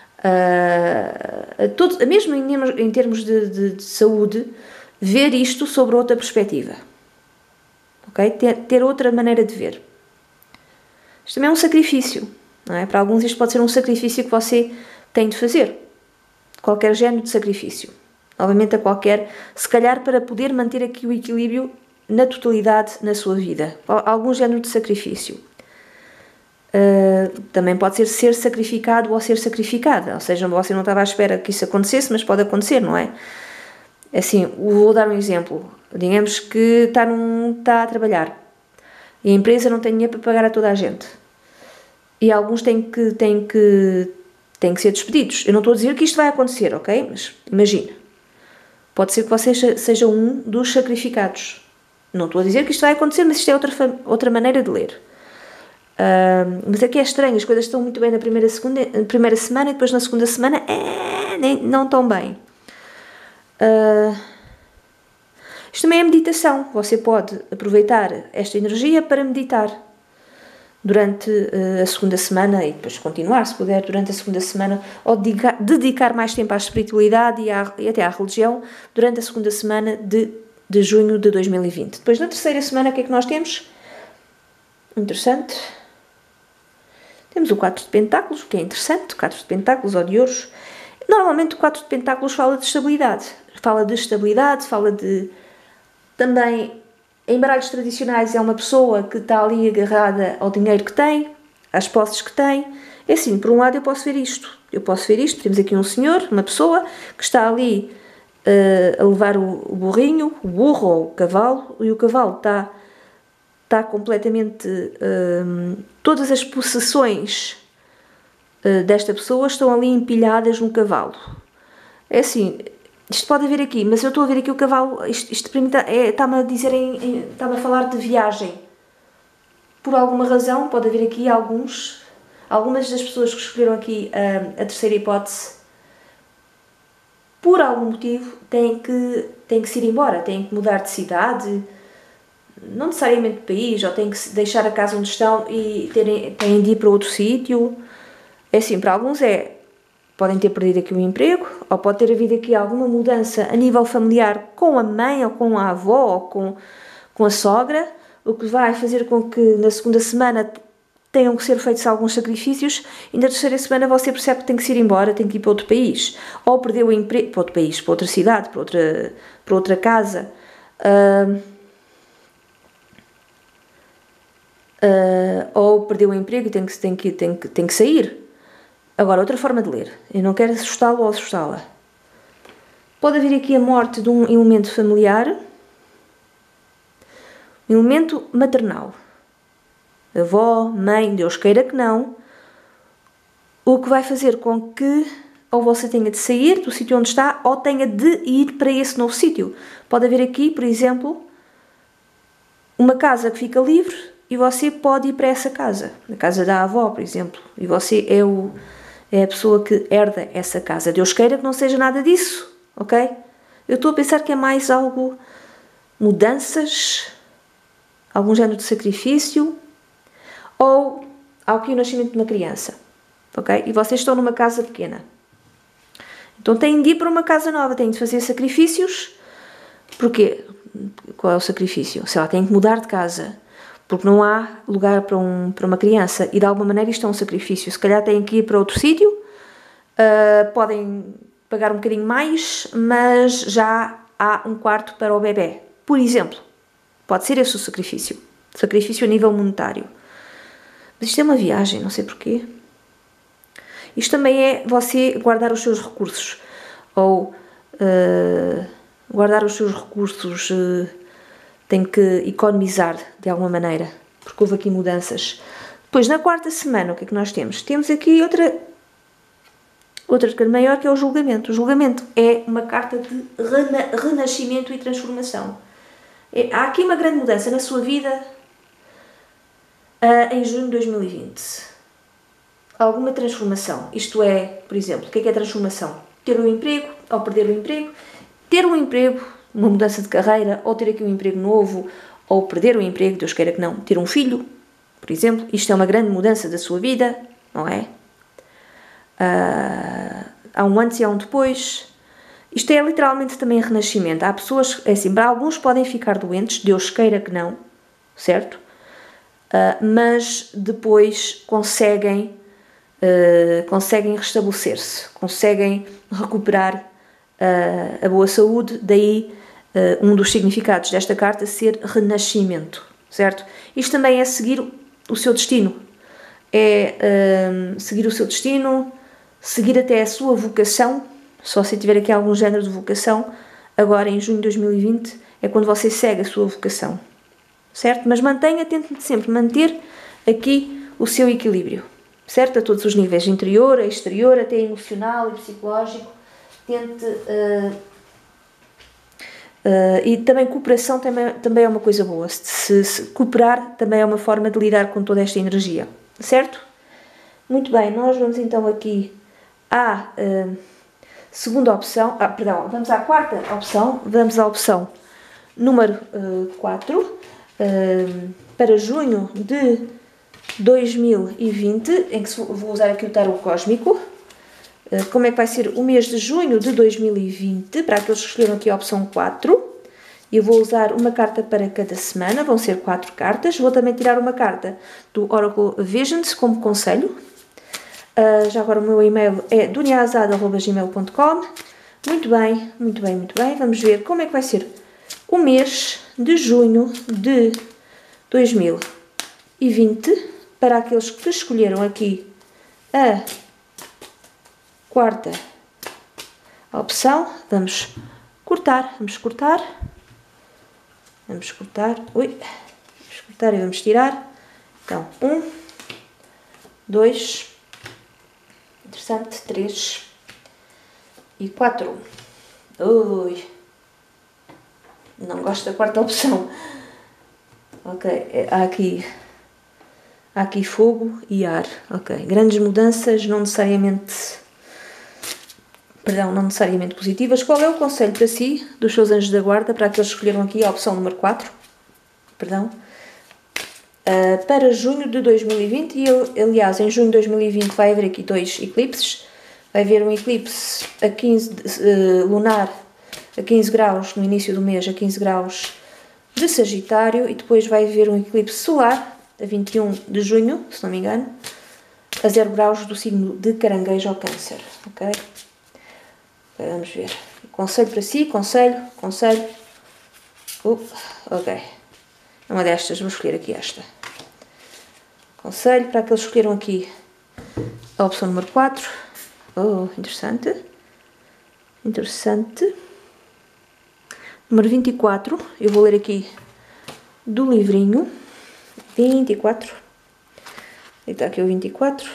uh, todo, mesmo em, em termos de, de, de saúde, ver isto sobre outra perspectiva. Okay? Ter, ter outra maneira de ver. Isto também é um sacrifício, não é? Para alguns isto pode ser um sacrifício que você tem de fazer. Qualquer género de sacrifício. Novamente a qualquer, se calhar para poder manter aqui o equilíbrio na totalidade na sua vida. Algum género de sacrifício. Uh, também pode ser ser sacrificado ou ser sacrificada. Ou seja, você não estava à espera que isso acontecesse, mas pode acontecer, não é? Assim, vou dar um exemplo. Digamos que está, num, está a trabalhar e a empresa não tem dinheiro para pagar a toda a gente. E alguns têm que, têm que, têm que ser despedidos. Eu não estou a dizer que isto vai acontecer, ok? Mas imagina. Pode ser que você seja um dos sacrificados. Não estou a dizer que isto vai acontecer, mas isto é outra, outra maneira de ler. Uh, mas aqui é estranho. As coisas estão muito bem na primeira, segunda, na primeira semana e depois na segunda semana é, nem, não tão bem. Uh, isto também é meditação. Você pode aproveitar esta energia para meditar durante uh, a segunda semana e depois continuar, se puder, durante a segunda semana, ou dedicar, dedicar mais tempo à espiritualidade e, à, e até à religião durante a segunda semana de, de junho de dois mil e vinte. Depois, na terceira semana, o que é que nós temos? Interessante. Temos o quatro de pentáculos, o que é interessante, quatro de pentáculos ou de ouros. Normalmente o quatro de pentáculos fala de estabilidade. Fala de estabilidade, fala de... Também, em baralhos tradicionais, é uma pessoa que está ali agarrada ao dinheiro que tem, às posses que tem. É assim, por um lado eu posso ver isto. Eu posso ver isto. Temos aqui um senhor, uma pessoa, que está ali uh, a levar o, o burrinho, o burro ou o cavalo, e o cavalo está, está completamente... Uh, todas as possessões uh, desta pessoa estão ali empilhadas no cavalo. É assim... Isto pode haver aqui, mas eu estou a ver aqui o cavalo, isto, isto para mim está, é, está-me a dizer, em, em, está-me a falar de viagem. Por alguma razão, pode haver aqui alguns, algumas das pessoas que escolheram aqui a, a terceira hipótese, por algum motivo, têm que, têm que se ir embora, têm que mudar de cidade, não necessariamente de país, ou têm que deixar a casa onde estão e terem, têm de ir para outro sítio. É assim, para alguns é... Podem ter perdido aqui o emprego, ou pode ter havido aqui alguma mudança a nível familiar com a mãe, ou com a avó, ou com, com a sogra, o que vai fazer com que na segunda semana tenham que ser feitos alguns sacrifícios, e na terceira semana você percebe que tem que se ir embora, tem que ir para outro país, ou perdeu o emprego, para outro país, para outra cidade, para outra, para outra casa. Uh, uh, ou perdeu o emprego e tem que, tem que, tem que, tem que sair. Agora, outra forma de ler. Eu não quero assustá-lo ou assustá-la. Pode haver aqui a morte de um elemento familiar. Um elemento maternal. Avó, mãe, Deus queira que não. O que vai fazer com que ou você tenha de sair do sítio onde está ou tenha de ir para esse novo sítio. Pode haver aqui, por exemplo, uma casa que fica livre e você pode ir para essa casa. A casa da avó, por exemplo. E você é o... é a pessoa que herda essa casa. Deus queira que não seja nada disso, ok? Eu estou a pensar que é mais algo... mudanças, algum género de sacrifício, ou há aqui o nascimento de uma criança, ok? E vocês estão numa casa pequena. Então têm de ir para uma casa nova, têm de fazer sacrifícios. Porquê? Qual é o sacrifício? Sei lá, têm que mudar de casa. Porque não há lugar para, um, para uma criança e de alguma maneira isto é um sacrifício. Se calhar têm que ir para outro sítio, uh, podem pagar um bocadinho mais, mas já há um quarto para o bebê. Por exemplo, pode ser esse o sacrifício. Sacrifício a nível monetário. Mas isto é uma viagem, não sei porquê. Isto também é você guardar os seus recursos. Ou uh, guardar os seus recursos... Uh, tem que economizar de alguma maneira, porque houve aqui mudanças. Depois, na quarta semana, o que é que nós temos? Temos aqui outra, outra carta maior, que é o julgamento. O julgamento é uma carta de rena, renascimento e transformação. É, há aqui uma grande mudança na sua vida uh, em junho de dois mil e vinte. Alguma transformação. Isto é, por exemplo, o que é que é transformação? Ter um emprego ou perder o emprego. Ter um emprego... uma mudança de carreira, ou ter aqui um emprego novo, ou perder o emprego, Deus queira que não, ter um filho, por exemplo. Isto é uma grande mudança da sua vida, não é? Uh, há um antes e há um depois. Isto é literalmente também renascimento. Há pessoas, é assim, para alguns podem ficar doentes, Deus queira que não, certo? Uh, mas depois conseguem, uh, conseguem restabelecer-se, conseguem recuperar uh, a boa saúde, daí Uh, um dos significados desta carta ser renascimento, certo? Isto também é seguir o seu destino, é uh, seguir o seu destino, seguir até a sua vocação. Só se tiver aqui algum género de vocação, agora em junho de dois mil e vinte é quando você segue a sua vocação, certo? Mas mantenha, tente sempre manter aqui o seu equilíbrio, certo? A todos os níveis, interior, exterior, até emocional e psicológico. Tente... Uh, Uh, e também cooperação também, também é uma coisa boa. Se, se cooperar também é uma forma de lidar com toda esta energia, certo? Muito bem, nós vamos então aqui à uh, segunda opção, ah, perdão, vamos à quarta opção, vamos à opção número uh, quatro, uh, para junho de dois mil e vinte, em que vou usar aqui o tarot cósmico. Como é que vai ser o mês de junho de dois mil e vinte, para aqueles que escolheram aqui a opção quatro. Eu vou usar uma carta para cada semana, vão ser quatro cartas. Vou também tirar uma carta do Oracle Visions como conselho. Uh, já agora o meu e-mail é duniazada arroba gmail ponto com. Muito bem, muito bem, muito bem. Vamos ver como é que vai ser o mês de junho de dois mil e vinte para aqueles que escolheram aqui a quarta opção. Vamos cortar, vamos cortar, vamos cortar, ui, vamos cortar e vamos tirar. Então, um, dois, interessante, três e quatro. Ui, não gosto da quarta opção. Ok, há aqui, há aqui fogo e ar. Ok, grandes mudanças, não necessariamente, perdão, não necessariamente positivas. Qual é o conselho para si, dos seus anjos da guarda, para aqueles que escolheram aqui a opção número quatro? Perdão. Uh, para junho de dois mil e vinte, e aliás, em junho de dois mil e vinte vai haver aqui dois eclipses. Vai haver um eclipse a quinze, uh, lunar a quinze graus, no início do mês, a quinze graus de Sagitário, e depois vai haver um eclipse solar, a vinte e um de junho, se não me engano, a zero graus do signo de Caranguejo ou Câncer, ok? Vamos ver. Conselho para si, conselho, conselho. Uh, ok. Uma destas, vou escolher aqui esta. Conselho para aqueles que escolheram aqui a opção número quatro. Oh, interessante. Interessante. Número vinte e quatro. Eu vou ler aqui do livrinho. vinte e quatro. Está aqui o vinte e quatro.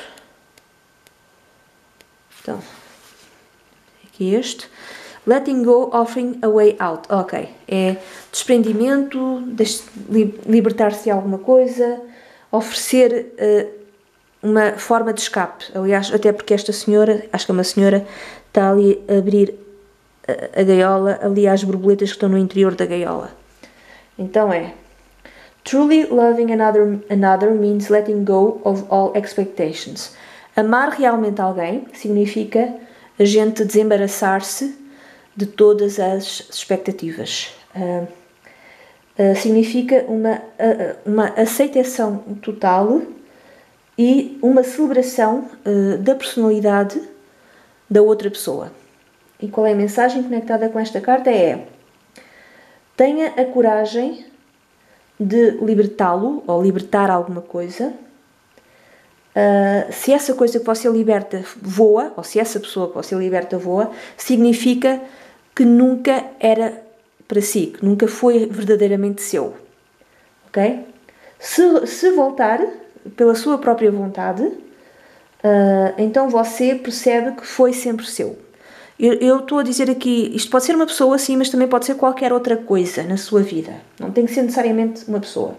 Então, aqui este. Letting go, offering a way out. Ok. É desprendimento, libertar-se de alguma coisa, oferecer uh, uma forma de escape. Aliás, até porque esta senhora, acho que é uma senhora, está ali a abrir a, a gaiola, ali às borboletas que estão no interior da gaiola. Então é: truly loving another, another means letting go of all expectations. Amar realmente alguém significa a gente desembaraçar-se de todas as expectativas. Uh, uh, significa uma, uh, uma aceitação total e uma celebração uh, da personalidade da outra pessoa. E qual é a mensagem conectada com esta carta? É: tenha a coragem de libertá-lo ou libertar alguma coisa. Uh, se essa coisa que você liberta voa, ou se essa pessoa que você liberta voa, significa que nunca era para si, que nunca foi verdadeiramente seu. Ok? Se, se voltar pela sua própria vontade, uh, então você percebe que foi sempre seu. Eu, eu estou a dizer aqui, isto pode ser uma pessoa sim, mas também pode ser qualquer outra coisa na sua vida. Não tem que ser necessariamente uma pessoa.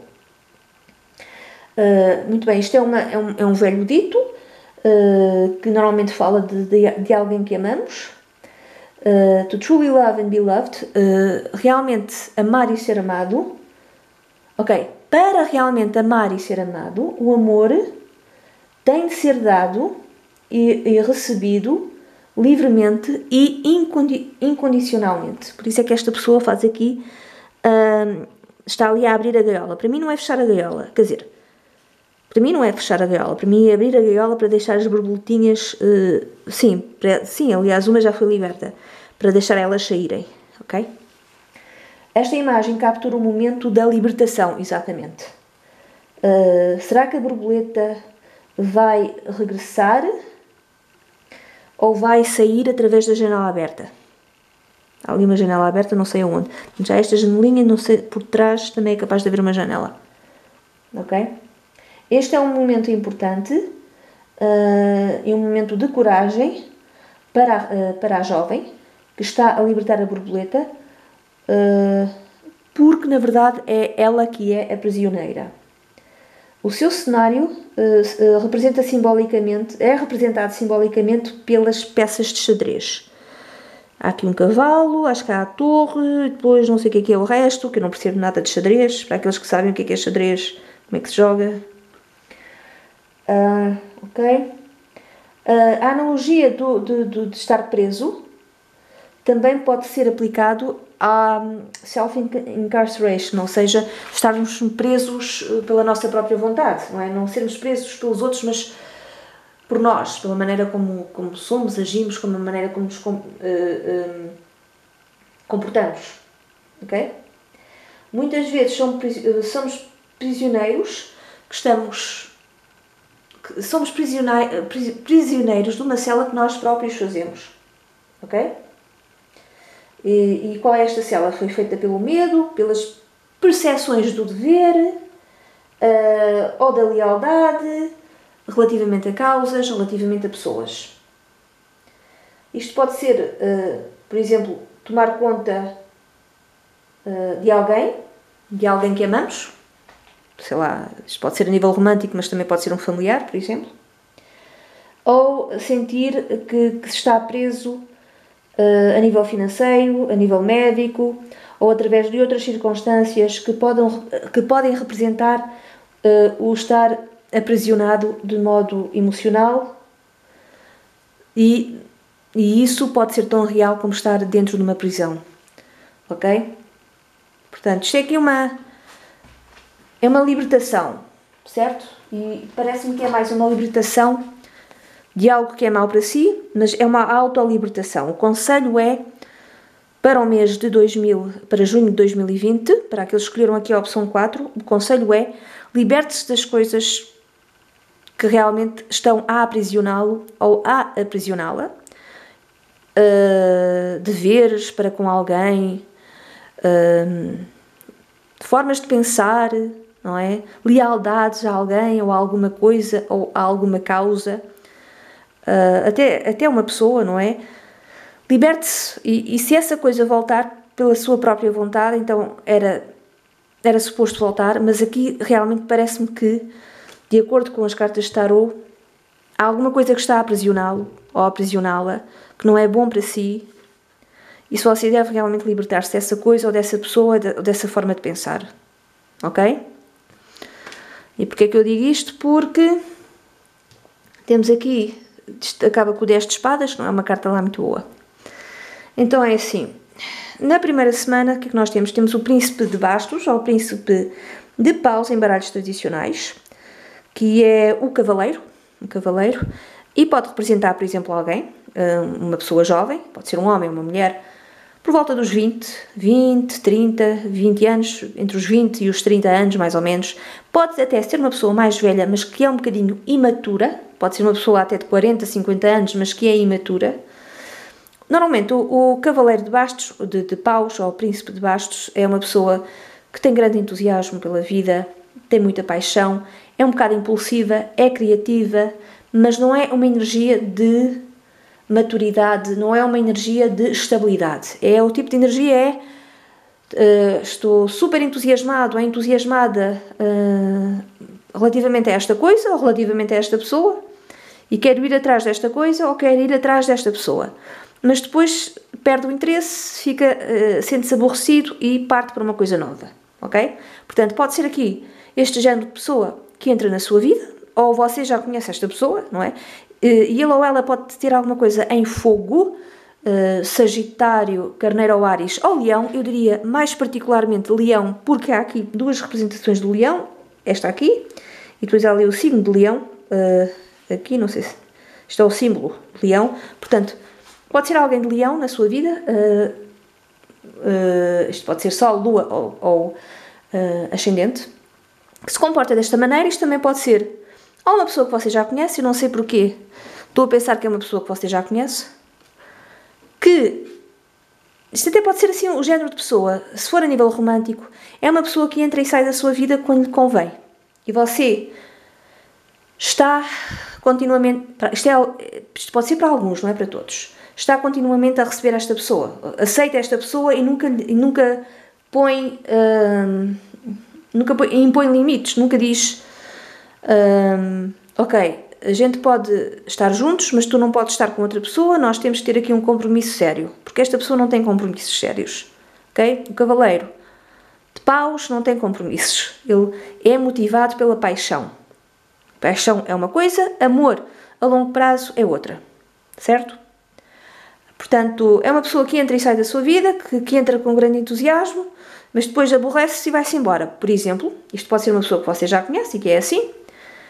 Uh, muito bem, isto é, uma, é, um, é um velho dito uh, que normalmente fala de, de, de alguém que amamos. Uh, to truly love and be loved, uh, realmente amar e ser amado. Ok, para realmente amar e ser amado, o amor tem de ser dado e, e recebido livremente e incondi incondicionalmente. Por isso é que esta pessoa faz aqui, uh, está ali a abrir a gaiola. Para mim não é fechar a gaiola, quer dizer, para mim não é fechar a gaiola, para mim é abrir a gaiola para deixar as borboletinhas, uh, sim, para, sim, aliás uma já foi liberta, para deixar elas saírem, ok? Esta imagem captura o momento da libertação, exatamente. Uh, será que a borboleta vai regressar ou vai sair através da janela aberta? Há ali uma janela aberta, não sei aonde. Já esta janelinha, não sei, por trás também é capaz de haver uma janela, ok? Este é um momento importante uh, e um momento de coragem para, uh, para a jovem que está a libertar a borboleta, uh, porque na verdade é ela que é a prisioneira. O seu cenário uh, uh, representa simbolicamente, é representado simbolicamente pelas peças de xadrez. Há aqui um cavalo, acho que há a torre, depois não sei o que é, que é o resto, que eu não percebo nada de xadrez. Para aqueles que sabem o que é, que é xadrez, como é que se joga. Uh, ok. Uh, a analogia do, do, do, de estar preso também pode ser aplicado à self-incarceration, ou seja, estarmos presos pela nossa própria vontade, não é? Não sermos presos pelos outros, mas por nós, pela maneira como, como somos, agimos, como a maneira como nos com, uh, uh, comportamos. Ok? Muitas vezes somos, somos prisioneiros, que estamos, que somos prisioneiros, prisioneiros de uma cela que nós próprios fazemos. Ok? E, e qual é esta cela? Foi feita pelo medo, pelas percepções do dever, uh, ou da lealdade, relativamente a causas, relativamente a pessoas. Isto pode ser, uh, por exemplo, tomar conta uh, de alguém, de alguém que amamos, sei lá, isto pode ser a nível romântico, mas também pode ser um familiar, por exemplo, ou sentir que, que se está preso uh, a nível financeiro, a nível médico, ou através de outras circunstâncias que, podem, que podem representar uh, o estar aprisionado de modo emocional, e, e isso pode ser tão real como estar dentro de uma prisão. Ok? Portanto, isto é aqui uma, é uma libertação, certo? E parece-me que é mais uma libertação de algo que é mau para si, mas é uma autolibertação. O conselho é, para o mês de dois mil, para junho de dois mil e vinte, para aqueles que escolheram aqui a opção quatro, o conselho é: liberte-se das coisas que realmente estão a aprisioná-lo ou a aprisioná-la, uh, deveres para com alguém, uh, formas de pensar, não é? Lealdades a alguém ou a alguma coisa ou a alguma causa, uh, até, até uma pessoa, não é? Liberte-se, e, e se essa coisa voltar pela sua própria vontade, então era, era suposto voltar, mas aqui realmente parece-me que, de acordo com as cartas de tarot, há alguma coisa que está a aprisioná-lo ou a aprisioná-la, que não é bom para si, e só se deve realmente libertar-se dessa coisa ou dessa pessoa ou dessa forma de pensar. Ok? E porquê é que eu digo isto? Porque temos aqui, acaba com o dez de espadas, não é uma carta lá muito boa. Então é assim, na primeira semana, o que é que nós temos? Temos o príncipe de bastos, ou o príncipe de paus em baralhos tradicionais, que é o cavaleiro, um cavaleiro, e pode representar, por exemplo, alguém, uma pessoa jovem, pode ser um homem ou uma mulher, por volta dos vinte, vinte, trinta, vinte anos, entre os vinte e os trinta anos, mais ou menos. Pode até ser uma pessoa mais velha, mas que é um bocadinho imatura, pode ser uma pessoa até de quarenta, cinquenta anos, mas que é imatura. Normalmente, o, o cavaleiro de bastos, de, de paus, ou o príncipe de bastos, é uma pessoa que tem grande entusiasmo pela vida, tem muita paixão, é um bocado impulsiva, é criativa, mas não é uma energia de maturidade, não é uma energia de estabilidade. É o tipo de energia, é uh, estou super entusiasmado, ou entusiasmada uh, relativamente a esta coisa, ou relativamente a esta pessoa, e quero ir atrás desta coisa, ou quero ir atrás desta pessoa. Mas depois perde o interesse, fica, uh, sente-se aborrecido e parte para uma coisa nova, ok? Portanto, pode ser aqui este género de pessoa que entra na sua vida, ou você já conhece esta pessoa, não é? E ele ou ela pode ter alguma coisa em fogo, uh, Sagitário, Carneiro ou Áries ou Leão, eu diria mais particularmente Leão, porque há aqui duas representações do Leão, esta aqui, e depois há ali o signo de Leão, uh, aqui, não sei se isto é o símbolo de Leão, portanto, pode ser alguém de Leão na sua vida, uh, uh, isto pode ser Sol, Lua ou, ou uh, Ascendente, que se comporta desta maneira. Isto também pode ser ou uma pessoa que você já conhece, eu não sei porquê, estou a pensar que é uma pessoa que você já conhece, que, isto até pode ser assim o género de pessoa, se for a nível romântico, é uma pessoa que entra e sai da sua vida quando lhe convém, e você está continuamente, isto, é, isto pode ser para alguns, não é para todos, está continuamente a receber esta pessoa, aceita esta pessoa e nunca, e nunca põe, hum, nunca põe, impõe limites, nunca diz, hum, ok, a gente pode estar juntos, mas tu não podes estar com outra pessoa, nós temos que ter aqui um compromisso sério, porque esta pessoa não tem compromissos sérios, ok? O cavaleiro de paus não tem compromissos, ele é motivado pela paixão. Paixão é uma coisa, amor a longo prazo é outra, certo? Portanto, é uma pessoa que entra e sai da sua vida, que, que entra com grande entusiasmo, mas depois aborrece-se e vai-se embora. Por exemplo, isto pode ser uma pessoa que você já conhece e que é assim,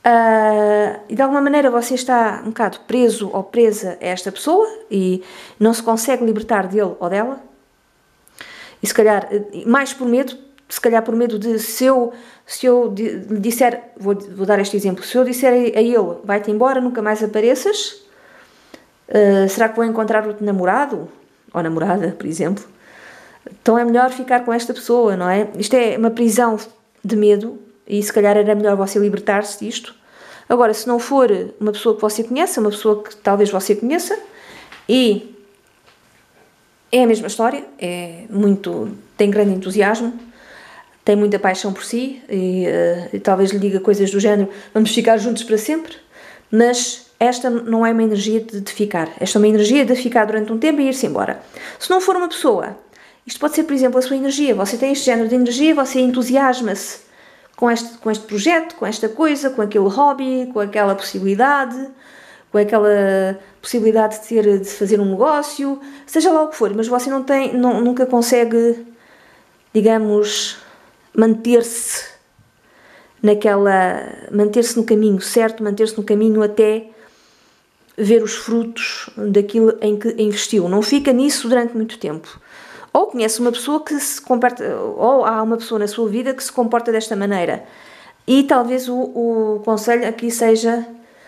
Uh, e de alguma maneira você está um bocado preso ou presa a esta pessoa e não se consegue libertar dele ou dela. E se calhar, mais por medo, se calhar por medo de se eu, se eu lhe disser, vou, vou dar este exemplo, se eu disser a ele, vai-te embora, nunca mais apareças, uh, será que vou encontrar outro namorado? Ou namorada, por exemplo. Então é melhor ficar com esta pessoa, não é? Isto é uma prisão de medo e se calhar era melhor você libertar-se disto. Agora, se não for uma pessoa que você conheça, uma pessoa que talvez você conheça, e é a mesma história, é muito, tem grande entusiasmo, tem muita paixão por si e, uh, e talvez lhe diga coisas do género, vamos ficar juntos para sempre, mas esta não é uma energia de, de ficar, esta é uma energia de ficar durante um tempo e ir-se embora. Se não for uma pessoa, isto pode ser, por exemplo, a sua energia, você tem este género de energia, você entusiasma-se com este, com este projeto, com esta coisa, com aquele hobby, com aquela possibilidade, com aquela possibilidade de, ter, de fazer um negócio, seja lá o que for, mas você não tem, não, nunca consegue, digamos, manter-se naquela, manter-se no caminho certo, manter-se no caminho até ver os frutos daquilo em que investiu. Não fica nisso durante muito tempo. Ou conhece uma pessoa que se comporta, ou há uma pessoa na sua vida que se comporta desta maneira. E talvez o, o conselho aqui seja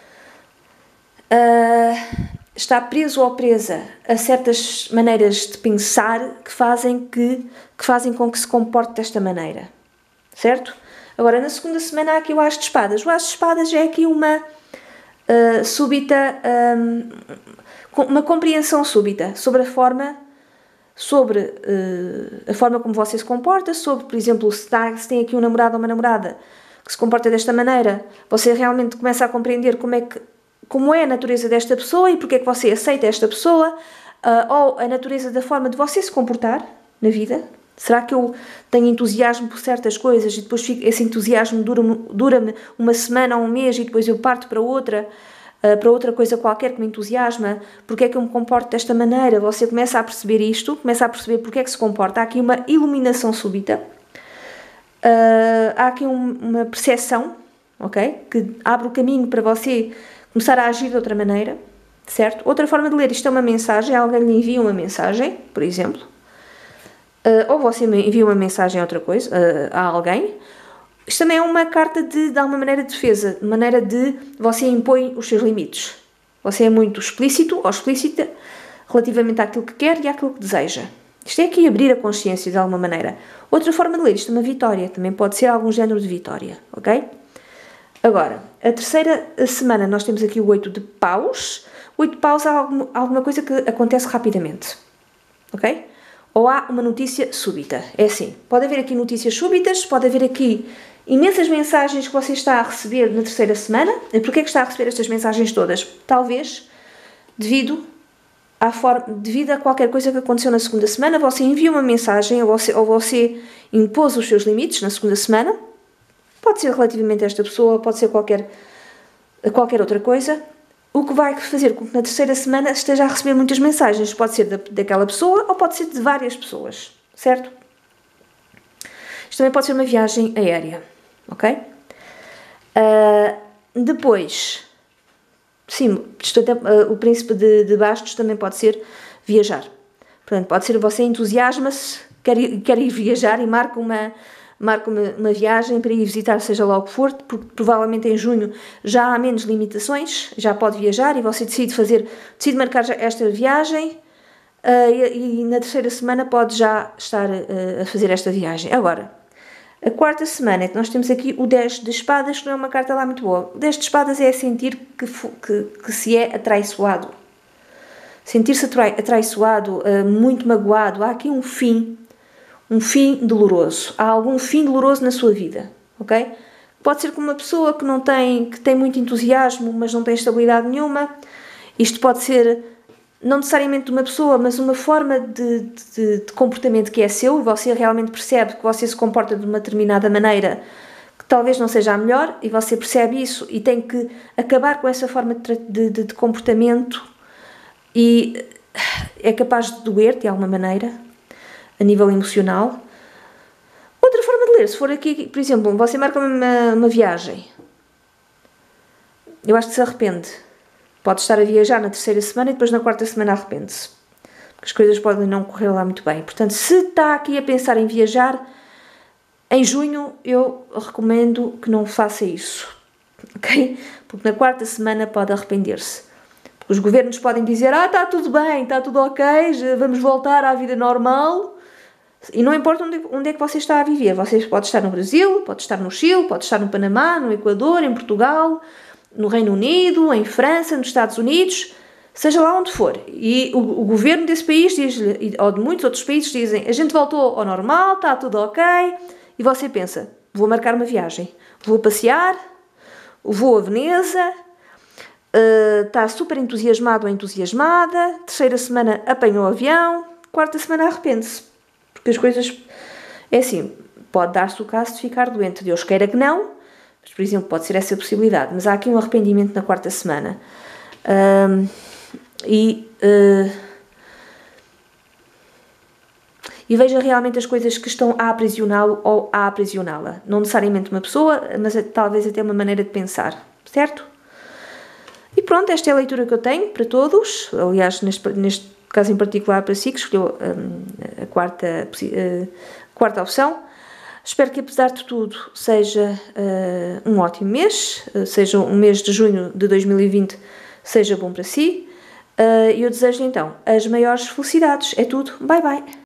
uh, estar preso ou presa a certas maneiras de pensar que fazem, que, que fazem com que se comporte desta maneira. Certo? Agora, na segunda semana há aqui o As de Espadas. O As de Espadas é aqui uma uh, súbita, um, uma compreensão súbita sobre a forma sobre uh, a forma como você se comporta, sobre, por exemplo, se, está, se tem aqui um namorado ou uma namorada que se comporta desta maneira, você realmente começa a compreender como é, que, como é a natureza desta pessoa e porque é que você aceita esta pessoa, uh, ou a natureza da forma de você se comportar na vida. Será que eu tenho entusiasmo por certas coisas e depois fico, esse entusiasmo dura-me dura-me uma semana ou um mês e depois eu parto para outra, para outra coisa qualquer que me entusiasma, porque é que eu me comporto desta maneira? Você começa a perceber isto, começa a perceber porque é que se comporta. Há aqui uma iluminação súbita, uh, há aqui um, uma percepção, ok? Que abre o caminho para você começar a agir de outra maneira, certo? Outra forma de ler isto é uma mensagem, alguém lhe envia uma mensagem, por exemplo, uh, ou você envia uma mensagem a outra coisa, uh, a alguém. Isto também é uma carta de, de alguma maneira, de defesa, de maneira de você impõe os seus limites. Você é muito explícito ou explícita relativamente àquilo que quer e àquilo que deseja. Isto é aqui abrir a consciência de alguma maneira. Outra forma de ler isto é uma vitória, também pode ser algum género de vitória, ok? Agora, a terceira semana nós temos aqui o oito de paus. O oito de paus há alguma, alguma coisa que acontece rapidamente, ok? Ou há uma notícia súbita. É assim, pode haver aqui notícias súbitas, pode haver aqui imensas mensagens que você está a receber na terceira semana. E porquê é que está a receber estas mensagens todas? Talvez devido, à forma, devido a qualquer coisa que aconteceu na segunda semana, você envia uma mensagem ou você, ou você impôs os seus limites na segunda semana. Pode ser relativamente a esta pessoa, pode ser qualquer, qualquer outra coisa. O que vai fazer com que na terceira semana esteja a receber muitas mensagens. Pode ser da, daquela pessoa ou pode ser de várias pessoas, certo? Isto também pode ser uma viagem aérea, ok? Uh, depois, sim, isto até, uh, o príncipe de, de bastos também pode ser viajar. Portanto, pode ser você entusiasma-se, quer, quer ir viajar e marca uma... marca uma, uma viagem para ir visitar seja lá o que for, porque provavelmente em junho já há menos limitações, já pode viajar e você decide fazer, decide marcar esta viagem uh, e, e na terceira semana pode já estar uh, a fazer esta viagem. Agora, a quarta semana é que nós temos aqui o dez de espadas, que não é uma carta lá muito boa. O dez de espadas é sentir que, que, que se é atraiçoado. Sentir-se atraiçoado, uh, muito magoado. Há aqui um fim. Um fim doloroso. Há algum fim doloroso na sua vida, ok? Pode ser com uma pessoa que não tem, que tem muito entusiasmo, mas não tem estabilidade nenhuma. Isto pode ser, não necessariamente de uma pessoa, mas uma forma de, de, de comportamento que é seu. Você realmente percebe que você se comporta de uma determinada maneira que talvez não seja a melhor e você percebe isso e tem que acabar com essa forma de, de, de, de comportamento e é capaz de doer de alguma maneira a nível emocional. Outra forma de ler, se for aqui, por exemplo, você marca uma, uma viagem eu acho que se arrepende. Pode estar a viajar na terceira semana e depois na quarta semana arrepende-se. Porque as coisas podem não correr lá muito bem. Portanto, se está aqui a pensar em viajar, em junho eu recomendo que não faça isso. Ok? Porque na quarta semana pode arrepender-se. Porque os governos podem dizer, ah, está tudo bem, está tudo ok, vamos voltar à vida normal. E não importa onde, onde é que você está a viver. Você pode estar no Brasil, pode estar no Chile, pode estar no Panamá, no Equador, em Portugal, no Reino Unido, em França, nos Estados Unidos, seja lá onde for. E o, o governo desse país, diz, ou de muitos outros países, dizem, a gente voltou ao normal, está tudo ok, e você pensa, vou marcar uma viagem, vou passear, vou a Veneza, uh, está super entusiasmado ou entusiasmada, terceira semana apanhou o avião, quarta semana arrepende-se. Porque as coisas, é assim, pode dar-se o caso de ficar doente, Deus queira que não, mas, por exemplo, pode ser essa a possibilidade, mas há aqui um arrependimento na quarta semana. Um, e, uh, e veja realmente as coisas que estão a aprisioná-lo ou a aprisioná-la. Não necessariamente uma pessoa, mas talvez até uma maneira de pensar, certo? E pronto, esta é a leitura que eu tenho para todos. Aliás, neste, neste caso em particular para si, que escolheu um, a quarta, uh, quarta opção. Espero que, apesar de tudo, seja uh, um ótimo mês, uh, seja um mês de junho de dois mil e vinte, seja bom para si. E uh, eu desejo-lhe, então, as maiores felicidades. É tudo. Bye, bye.